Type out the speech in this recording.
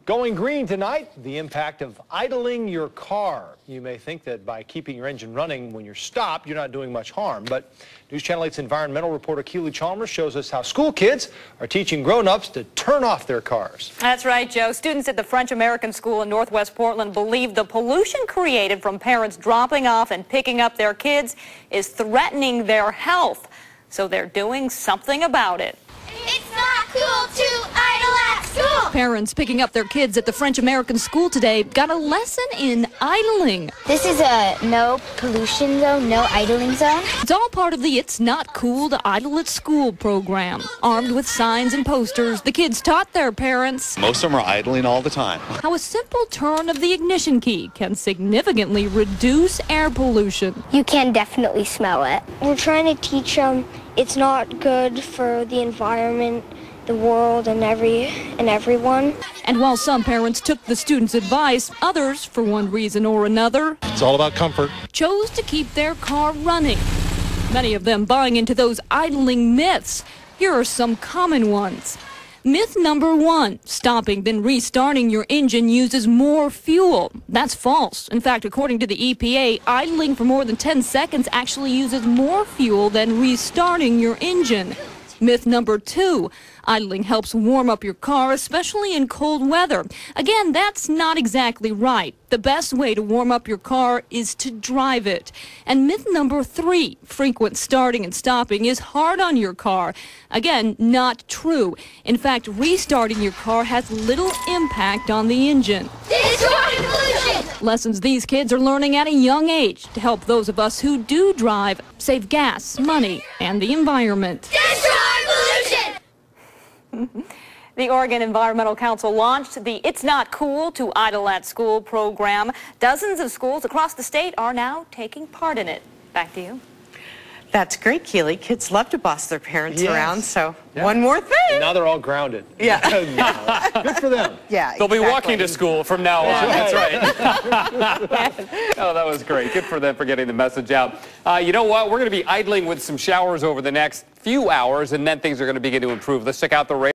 Going green tonight, the impact of idling your car. You may think that by keeping your engine running when you're stopped, you're not doing much harm. But News Channel 8's environmental reporter Keely Chalmers shows us how school kids are teaching grown-ups to turn off their cars. That's right, Joe. Students at the French American School in Northwest Portland believe the pollution created from parents dropping off and picking up their kids is threatening their health. So they're doing something about it. It's not cool to idle at school. Parents picking up their kids at the French American School today got a lesson in idling. This is a no pollution zone, no idling zone. It's all part of the It's Not Cool to Idle at School program. Armed with signs and posters, the kids taught their parents most of them are idling all the time. How a simple turn of the ignition key can significantly reduce air pollution. You can definitely smell it. We're trying to teach them it's not good for the environment, the world, and everyone. And while some parents took the students' advice, others, for one reason or another, It's all about comfort. chose to keep their car running. Many of them buying into those idling myths. Here are some common ones. Myth number 1, stopping then restarting your engine uses more fuel. That's false. In fact, according to the EPA, idling for more than 10 seconds actually uses more fuel than restarting your engine. Myth number 2, idling helps warm up your car, especially in cold weather. Again, that's not exactly right. The best way to warm up your car is to drive it. And myth number 3, frequent starting and stopping is hard on your car. Again, not true. In fact, restarting your car has little impact on the engine. Destroying pollution. Lessons these kids are learning at a young age to help those of us who do drive save gas, money, and the environment. The Oregon Environmental Council launched the It's Not Cool to Idle at School program. Dozens of schools across the state are now taking part in it. Back to you. That's great, Keely. Kids love to boss their parents Yes. around, so Yeah. one more thing. And now they're all grounded. Yeah. Good for them. Yeah, They'll be exactly. walking to school from now on. That's right. Oh, that was great. Good for them for getting the message out. You know what? We're going to be idling with some showers over the next few hours, and then things are going to begin to improve. Let's check out the